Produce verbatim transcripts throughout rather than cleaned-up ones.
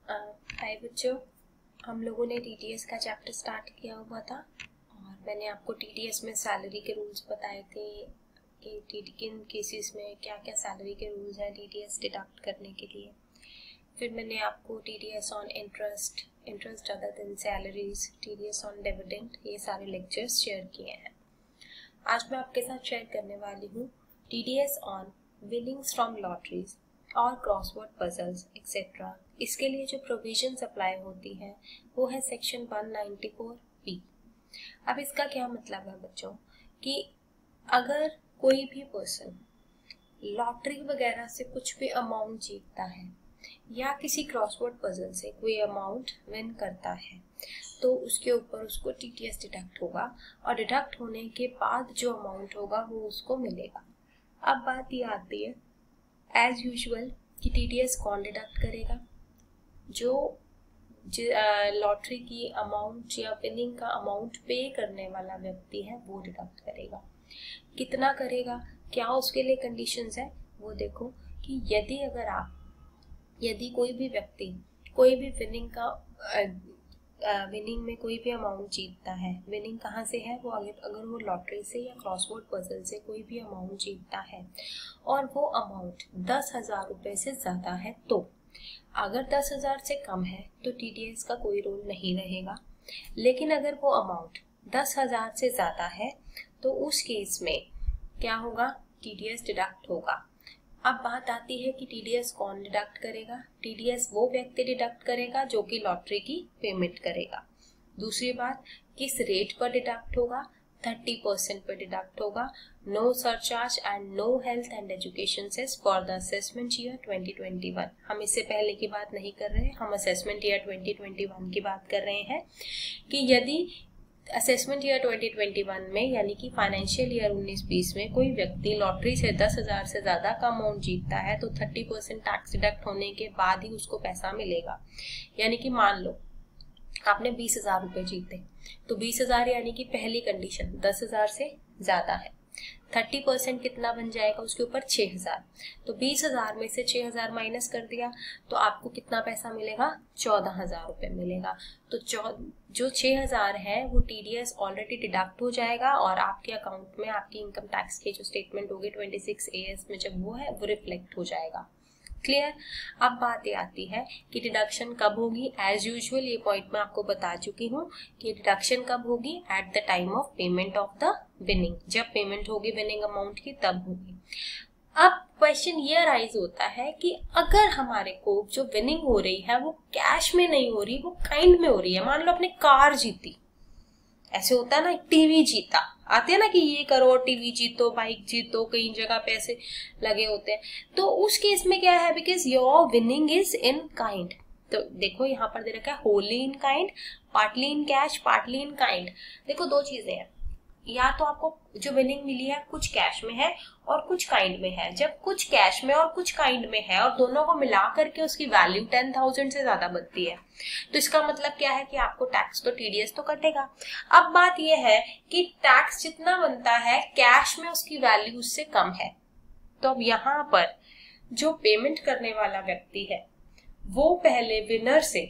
हाय बच्चों, हम लोगों ने टीडीएस का चैप्टर स्टार्ट किया हुआ था और मैंने आपको टीडीएस में सैलरी के रूल्स बताए थे कि टीडी किन केसेस में क्या क्या सैलरी के रूल्स हैं टीडीएस डिडक्ट करने के लिए। फिर मैंने आपको TDS on interest interest other than salaries, TDS on dividend, ये सारे लेक्चर्स शेयर किए हैं। आज मैं आपके साथ शेयर करने वाली हूँ TDS on winnings from lotteries और क्रॉसवर्ड पजल्स एक्सेट्रा। इसके लिए जो प्रोविजंस अप्लाई होती है वो है section one ninety four B. अब इसका क्या मतलब है बच्चों कि अगर कोई भी पर्सन लॉटरी वगैरह से कुछ भी अमाउंट जीतता है या किसी क्रॉसवर्ड पजल से कोई अमाउंट विन करता है तो उसके ऊपर उसको टीडीएस डिडक्ट होगा और डिडक्ट होने के बाद जो अमाउंट होगा वो उसको मिलेगा। अब बात ये आती है एज यूजुअल कि टीडीएस कौन डिडक्ट करेगा? जो लॉटरी की अमाउंट या विनिंग का अमाउंट पे करने वाला व्यक्ति है वो डिडक्ट करेगा। कितना करेगा, क्या उसके लिए कंडीशंस है वो देखो कि यदि अगर आप यदि कोई भी व्यक्ति कोई भी विनिंग का विनिंग में कोई भी अमाउंट जीतता है, विनिंग कहाँ से है वो अगर अगर वो लॉटरी से या क्रॉसवर्ड पजल से कोई भी अमाउंट जीतता है और वो अमाउंट दस हजार रुपये से ज़्यादा है, तो अगर दस हजार से कम है तो टीडीएस का कोई रोल नहीं रहेगा। लेकिन अगर वो अमाउंट दस हजार से ज़्यादा है तो उस केस में क्या होगा, टीडीएस डिडक्ट होगा। अब बात आती है कि टीडीएस कौन डिडक्ट करेगा? टीडीएस वो व्यक्ति डिडक्ट करेगा जो कि लॉटरी की पेमेंट करेगा। दूसरी बात, किस रेट पर डिडक्ट होगा? थर्टी परसेंट पर डिडक्ट होगा। No surcharge and no health and education cess for the assessment year twenty twenty one. हम इससे पहले की बात नहीं कर रहे हैं, हम assessment year twenty twenty one की बात कर रहे हैं कि यदि assessment year twenty twenty one में यानी कि फाइनेंशियल ईयर उन्नीस बीस में कोई व्यक्ति लॉटरी से दस हजार से ज्यादा का अमाउंट जीतता है तो थर्टी परसेंट टैक्स डिडक्ट होने के बाद ही उसको पैसा मिलेगा। यानी कि मान लो आपने बीस हजार रुपये जीते तो बीस हजार यानी कि पहली कंडीशन दस हजार से ज्यादा है, थर्टी परसेंट कितना बन जाएगा उसके ऊपर छह हजार, तो बीस हजार में से छह हजार माइनस कर दिया तो आपको कितना पैसा मिलेगा? चौदह हजार रुपये मिलेगा। तो जो छह हजार है वो टीडीएस ऑलरेडी डिडक्ट हो जाएगा और आपके अकाउंट में आपकी इनकम टैक्स की जो स्टेटमेंट होगी ट्वेंटी सिक्स ए एस में जब वो है वो रिफ्लेक्ट हो जाएगा। क्लियर? अब बात ये आती है कि डिडक्शन कब होगी। एज यूजुअल ये पॉइंट मैं आपको बता चुकी हूँ कि डिडक्शन कब होगी, at the time of payment of the winning. जब पेमेंट होगी विनिंग अमाउंट की तब होगी। अब क्वेश्चन ये राइज होता है कि अगर हमारे को जो विनिंग हो रही है वो कैश में नहीं हो रही, वो काइंड में हो रही है। मान लो आपने कार जीती, ऐसे होता है ना, टीवी जीता, आते हैं ना कि ये करो, टीवी जीतो, बाइक जीतो, कई जगह पैसे लगे होते हैं। तो उस केस में क्या है, because your winning is in kind. तो देखो यहाँ पर दे रखा है wholly in kind, partly in cash, partly in kind. देखो दो चीजें हैं, या तो आपको जो विनिंग मिली है कुछ कैश में है और कुछ काइंड में है। जब कुछ कैश में और कुछ काइंड में है और दोनों को मिला करके उसकी वैल्यू टेन थाउजेंड से ज्यादा बनती है तो इसका मतलब क्या है कि आपको टैक्स तो टीडीएस तो कटेगा। अब बात यह है कि टैक्स जितना बनता है कैश में उसकी वैल्यू उससे कम है, तो अब यहाँ पर जो पेमेंट करने वाला व्यक्ति है वो पहले विनर से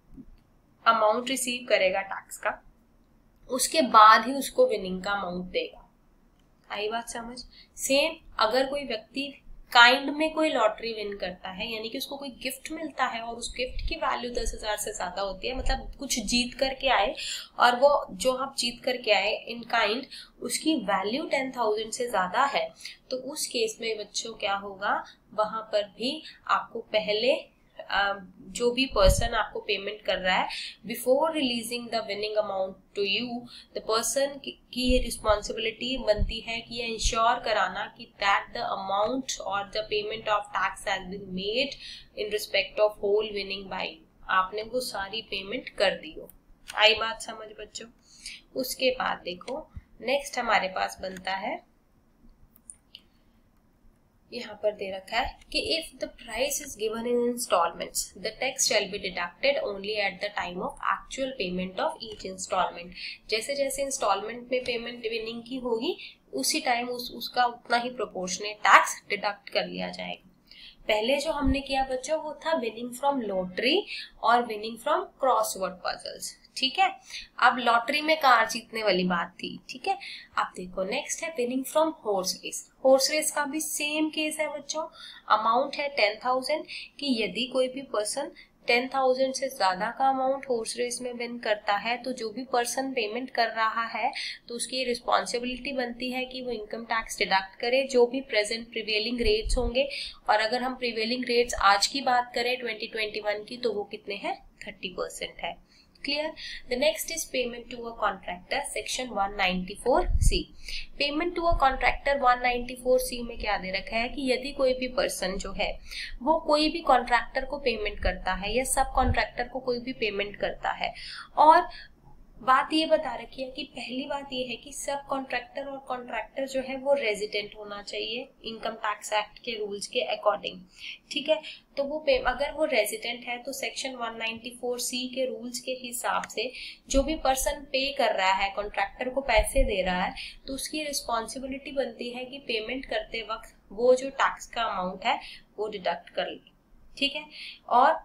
अमाउंट रिसीव करेगा टैक्स का, उसके बाद ही उसको विनिंग का अमाउंट देगा। आई बात समझ? सेम अगर कोई व्यक्ति काइंड में कोई लॉटरी विन करता है यानी कि उसको कोई गिफ्ट मिलता है और उस गिफ्ट की वैल्यू दस हजार से ज्यादा होती है, मतलब कुछ जीत करके आए और वो जो आप जीत करके आए इन काइंड उसकी वैल्यू टेन थाउजेंड से ज्यादा है, तो उस केस में बच्चों क्या होगा, वहां पर भी आपको पहले जो भी पर्सन आपको पेमेंट कर रहा है before releasing the winning amount to you, the person की रिस्पॉन्सिबिलिटी बनती है कि ये इंश्योर कराना कि दैट द अमाउंट और the payment of tax has been made in respect of whole winning by you. आपने वो सारी पेमेंट कर दी हो। आई बात समझ बच्चों? उसके बाद देखो नेक्स्ट हमारे पास बनता है, यहाँ पर दे रखा है कि if the prize is given in installments the tax shall be deducted only at the time of actual payment of each installment. जैसे जैसे इंस्टॉलमेंट में पेमेंट विनिंग की होगी उसी टाइम उस उसका उतना ही प्रोपोर्शनेट टैक्स डिडक्ट कर लिया जाएगा। पहले जो हमने किया बच्चों वो था विनिंग फ्रॉम लॉटरी और विनिंग फ्रॉम क्रॉसवर्ड पजल्स, ठीक है। अब लॉटरी में कार जीतने वाली बात थी, ठीक है। अब देखो नेक्स्ट है winning from horse race. Horse race का भी सेम केस है बच्चों, अमाउंट है टेन थाउजेंड कि यदि कोई भी पर्सन टेन थाउजेंड से ज्यादा का अमाउंट हॉर्स रेस में विन करता है तो जो भी पर्सन पेमेंट कर रहा है तो उसकी रिस्पॉन्सिबिलिटी बनती है कि वो इनकम टैक्स डिडक्ट करे जो भी प्रेजेंट प्रिवेलिंग रेट्स होंगे। और अगर हम प्रिवेलिंग रेट्स आज की बात करें ट्वेंटी ट्वेंटी वन की तो वो कितने हैं, थर्टी परसेंट है। Clear? The next is payment to a contractor, section one ninety-four C. Payment to a contractor one ninety-four C में क्या दे रखा है कि यदि कोई भी पर्सन जो है वो कोई भी कॉन्ट्रैक्टर को पेमेंट करता है या सब कॉन्ट्रैक्टर को कोई भी पेमेंट करता है, और बात ये बता रखी है कि पहली बात ये है कि सब कॉन्ट्रैक्टर और कॉन्ट्रैक्टर जो है वो रेजिडेंट होना चाहिए इनकम टैक्स एक्ट के रूल्स के अकॉर्डिंग, ठीक है। तो वो अगर वो रेजिडेंट है तो section one ninety four C के रूल्स के हिसाब से जो भी पर्सन पे कर रहा है, कॉन्ट्रैक्टर को पैसे दे रहा है, तो उसकी रिस्पॉन्सिबिलिटी बनती है कि पेमेंट करते वक्त वो जो टैक्स का अमाउंट है वो डिडक्ट कर ले, ठीक है। और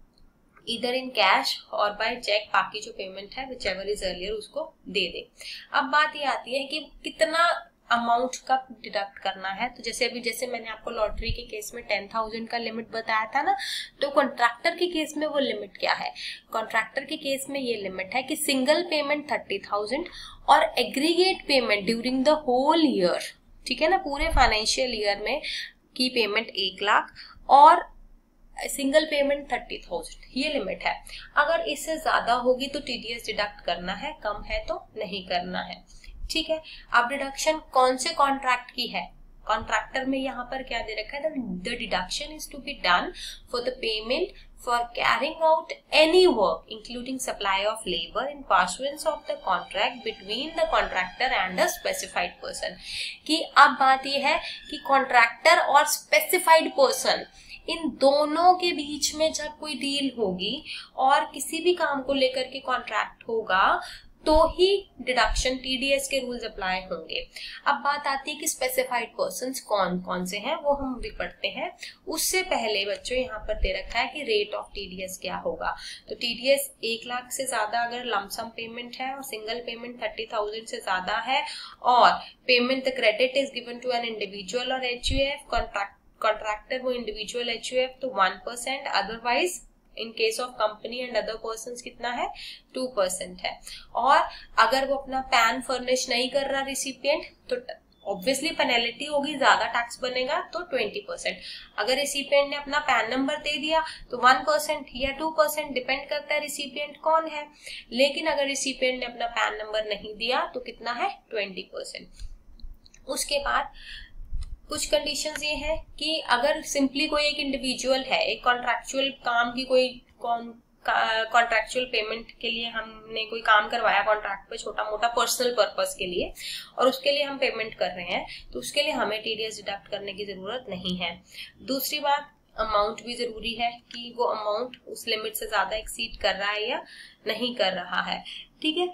इधर इन कैश और बाय चेक बाकी जो पेमेंट है विच एवर इज अर्लियर उसको दे दे। अब बात ये आती है कि कितना अमाउंट का डिडक्ट करना है। तो जैसे अभी जैसे मैंने आपको लॉटरी के केस में टेन थाउजेंड का लिमिट बताया था ना, तो कॉन्ट्रैक्टर के केस में वो लिमिट क्या है, कॉन्ट्रैक्टर के केस में ये लिमिट है कि सिंगल पेमेंट थर्टी थाउजेंड और aggregate payment during the whole year, ठीक है ना, पूरे फाइनेंशियल ईयर में की पेमेंट एक लाख और सिंगल पेमेंट थर्टी थाउजेंड, ये लिमिट है। अगर इससे ज्यादा होगी तो टीडीएस डिडक्ट करना है, कम है तो नहीं करना है, ठीक है। अब डिडक्शन कौन से कॉन्ट्रैक्ट की है, कॉन्ट्रैक्टर में यहाँ पर क्या दे रखा है, the deduction is to be done for the payment for carrying out any work including supply of labour in pursuance of the contract between the contractor and the specified person. कि अब बात यह है कि कॉन्ट्रैक्टर और specified person in दोनों के बीच में जब कोई डील होगी और किसी भी काम को लेकर के कॉन्ट्रैक्ट होगा तो ही डिडक्शन टीडीएस के रूल्स अप्लाई होंगे। अब बात आती है कि स्पेसिफाइड पर्संस कौन कौन से हैं, वो हम भी पढ़ते हैं। उससे पहले बच्चों यहाँ पर दे रखा है कि रेट ऑफ टीडीएस क्या होगा। तो टीडीएस एक लाख से ज्यादा अगर लमसम पेमेंट है और सिंगल पेमेंट थर्टी थाउजेंड से ज्यादा है और payment the credit is given to an individual और एचयूएफ, कॉन्ट्रैक्ट कॉन्ट्रैक्टर वो इंडिविजुअल एचयूएफ तो one percent, otherwise in case of company and other persons कितना है, टू परसेंट है। और अगर वो अपना पैन फर्निश नहीं कर रहा रिसिपिएंट तो ऑब्वियसली पेनल्टी होगी, ज्यादा टैक्स बनेगा तो ट्वेंटी परसेंट। अगर रिसिपिएंट ने अपना पैन नंबर दे दिया तो वन परसेंट या टू परसेंट, डिपेंड करता है रिसिपिएंट कौन है। लेकिन अगर रिसिपिएंट ने अपना पैन नंबर नहीं दिया तो कितना है, ट्वेंटी परसेंट। उसके बाद कुछ कंडीशंस ये है कि अगर सिंपली कोई एक इंडिविजुअल है, एक कॉन्ट्रैक्चुअल काम की कोई कॉन्ट्रैक्चुअल पेमेंट के लिए हमने कोई काम करवाया कॉन्ट्रैक्ट पे छोटा मोटा पर्सनल पर्पस के लिए और उसके लिए हम पेमेंट कर रहे हैं, तो उसके लिए हमें टीडीएस डिडक्ट करने की जरूरत नहीं है। दूसरी बात, अमाउंट भी जरूरी है कि वो अमाउंट उस लिमिट से ज्यादा एक्सीड कर रहा है या नहीं कर रहा है, ठीक है।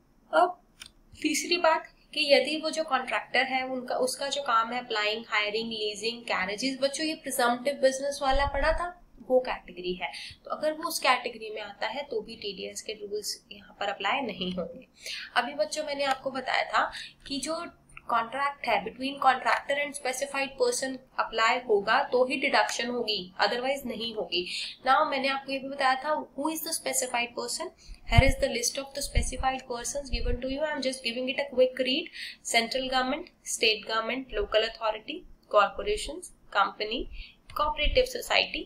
अब तीसरी बात कि यदि वो जो कॉन्ट्रैक्टर है उनका उसका जो काम है अप्लाइंग, हायरिंग, लीजिंग, कैरेजेस, बच्चों ये प्रिजम्पटिव बिजनेस वाला पढ़ा था, वो कैटेगरी है। तो अगर वो उस कैटेगरी में आता है तो भी टीडीएस के रूल्स यहाँ पर अप्लाई नहीं होंगे। अभी बच्चों मैंने आपको बताया था कि जो कॉन्ट्रैक्ट है between contractor and specified person apply होगा तो ही डिडक्शन होगी, अदरवाइज नहीं होगी। नाउ मैंने आपको ये भी बताया था who is the specified person. Here is the list of the specified persons given to you. I am just giving it a quick read. Central government, state government, local authority, corporations, company, cooperative society,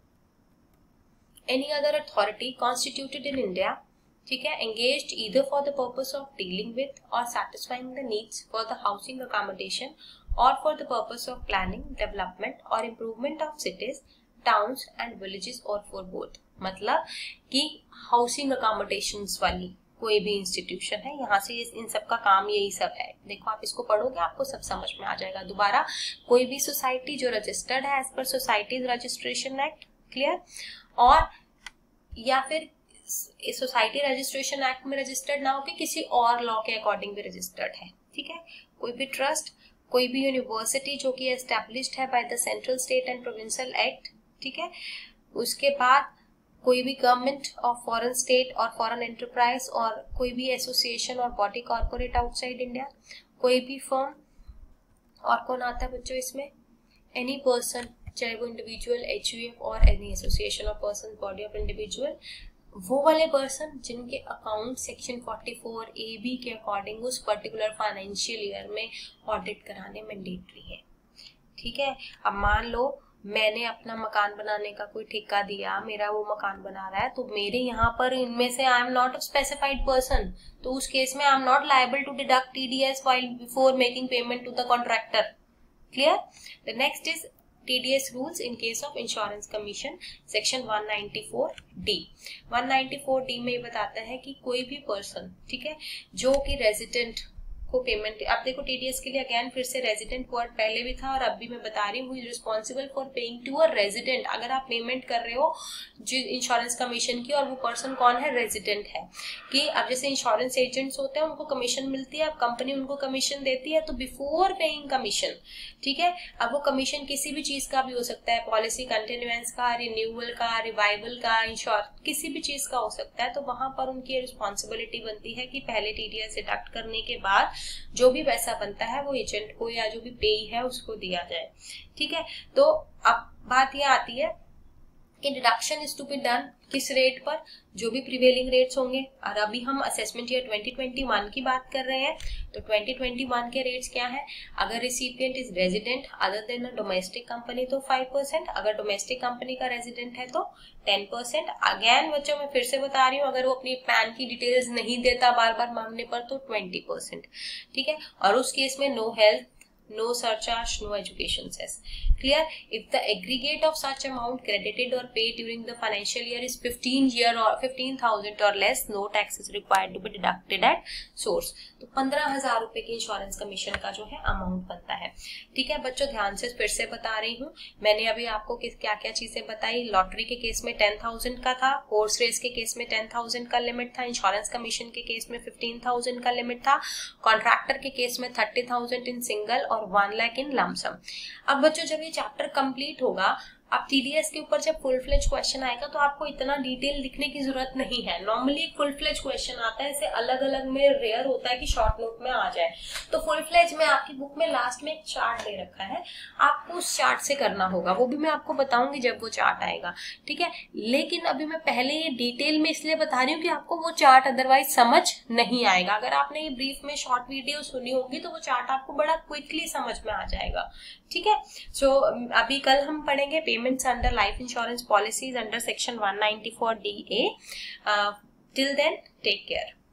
any other authority constituted in India, ठीक है, engaged either for the purpose of dealing with or satisfying the needs for the housing accommodation or for the purpose of planning, development or improvement of cities, towns and villages और for both. मतलब कि housing accommodations वाली कोई भी institution है, यहाँ से इन सब का काम यही सब है। देखो आप इसको पढ़ोगे आपको सब समझ में आ जाएगा। दोबारा, कोई भी सोसाइटी जो रजिस्टर्ड है as per societies registration act, clear, और या फिर सोसाइटी रजिस्ट्रेशन एक्ट में रजिस्टर्ड ना होकर किसी और लॉ के अकॉर्डिंग भी रजिस्टर्ड है, ठीक है। कोई भी ट्रस्ट, कोई भी यूनिवर्सिटी जो कि एस्टैब्लिश्ड है by the central state and provincial act, ठीक है। उसके बाद कोई भी गवर्नमेंट और फॉरेन स्टेट और फॉरेन एंटरप्राइज और कोई भी एसोसिएशन और बॉडी कॉर्पोरेट आउटसाइड इंडिया, कोई भी फर्म, और कौन आता है बच्चों इसमें, एनी पर्सन, चाहे वो इंडिविजुअल, एच यू एफ और any association of person, body of individual, वो वाले पर्सन जिनके account section forty four A B के अकॉर्डिंग उस पर्टिकुलर फाइनेंशियल ईयर में ऑडिट कराने मैंडेटरी है, ठीक है। अब मान लो मैंने अपना मकान बनाने का कोई ठेका दिया, मेरा वो मकान बना रहा है, तो मेरे यहाँ पर इनमें से I am not a specified person, तो उस केस में I am not liable to deduct TDS while before making payment to the contractor, clear. The next is T D S rules in case of insurance commission, section one ninety-four D. one ninety-four D में ये बताता है कि कोई भी person, ठीक है, जो कि रेजिडेंट को पेमेंट, अब देखो टीडीएस के लिए अगेन फिर से रेजिडेंट वर्ड पहले भी था और अब भी मैं बता रही हूँ, responsible for paying to a resident. अगर आप पेमेंट कर रहे हो जो इंश्योरेंस कमीशन की और वो पर्सन कौन है, रेजिडेंट है, कि अब जैसे इंश्योरेंस एजेंट्स होते हैं उनको कमीशन मिलती है, अब कंपनी उनको कमीशन देती है, तो बिफोर पेइंग कमीशन, ठीक है, अब वो कमीशन किसी भी चीज का भी हो सकता है, पॉलिसी कंटिन्यूएंस का, रिन्यूअल का, रिवाइवल का, इंश्योर किसी भी चीज का हो सकता है, तो वहां पर उनकी रिस्पॉन्सिबिलिटी बनती है कि पहले टीडीएस डिडक्ट करने के बाद जो भी पैसा बनता है वो एजेंट को या जो भी पेई है उसको दिया जाए, ठीक है। तो अब बात ये आती है कि deduction is to be done किस रेट पर, जो भी प्रिवेलिंग रेट्स होंगे, और अभी हम assessment year twenty twenty one की बात कर रहे हैं, तो ट्वेंटी ट्वेंटी वन के रेट्स क्या है, अगर recipient is resident other than a domestic company तो फाइव परसेंट, अगर डोमेस्टिक कंपनी का रेजिडेंट है तो टेन परसेंट। अगेन बच्चों मैं फिर से बता रही हूँ, अगर वो अपनी पैन की डिटेल्स नहीं देता बार बार मांगने पर तो ट्वेंटी परसेंट, ठीक है। और उस केस में no health, no surcharge, no education cess. Clear? If the aggregate of such amount credited or paid during the financial year is fifteen year or fifteen thousand or less, no tax is required to be deducted at source. तो पंद्रह हजार रुपए की insurance commission का जो है amount बनता है, ठीक है बच्चों। ध्यान से फिर से बता रही हूँ, मैंने अभी आपको किस क्या क्या चीजें बताई। लॉटरी के केस में टेन थाउजेंड का था, हॉर्स रेस के केस में टेन थाउजेंड का लिमिट था, इंश्योरेंस कमीशन के केस में फिफ्टीन थाउजेंड का लिमिट था, कॉन्ट्रैक्टर के केस में थर्टी थाउजेंड इन सिंगल और वन लाख इन लमसम। अब बच्चों जब ये चैप्टर कंप्लीट होगा, अब टीडीएस के ऊपर जब फुल फ्लेज क्वेश्चन आएगा तो आपको इतना डिटेल लिखने की जरूरत नहीं है। नॉर्मली एक फुल फ्लेज क्वेश्चन आता है, इसे अलग अलग में रेयर होता है कि शॉर्ट नोट में आ जाए, तो फुल फ्लेज में आपकी बुक में लास्ट में एक चार्ट दे रखा है, आपको उस चार्ट से करना होगा, वो भी मैं आपको बताऊंगी जब वो चार्ट आएगा, ठीक है। लेकिन अभी मैं पहले ये डिटेल में इसलिए बता रही हूँ कि आपको वो चार्ट अदरवाइज समझ नहीं आएगा। अगर आपने ये ब्रीफ में शॉर्ट वीडियो सुनी होगी तो वो चार्ट आपको बड़ा क्विकली समझ में आ जाएगा, ठीक है। सो so, अभी कल हम पढ़ेंगे payments under life insurance policies under section one ninety four D A. Till then take care.